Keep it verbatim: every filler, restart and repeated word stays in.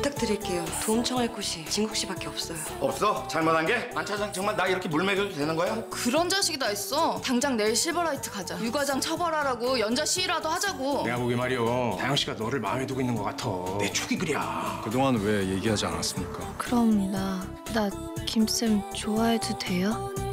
부탁드릴게요. 도움 청할 곳이 진국 씨밖에 없어요. 없어? 잘못한 게? 안 차장 정말 나 이렇게 물 먹여도 되는 거야? 그런 자식이 다 있어. 당장 내일 실버라이트 가자. 유과장 처벌하라고 연좌 시위라도 하자고. 내가 보기 말이오. 다영 씨가 너를 마음에 두고 있는 것 같아. 내 촉이 그랴. 그동안 왜 얘기하지 않았습니까? 그럼 나, 나 김쌤 좋아해도 돼요?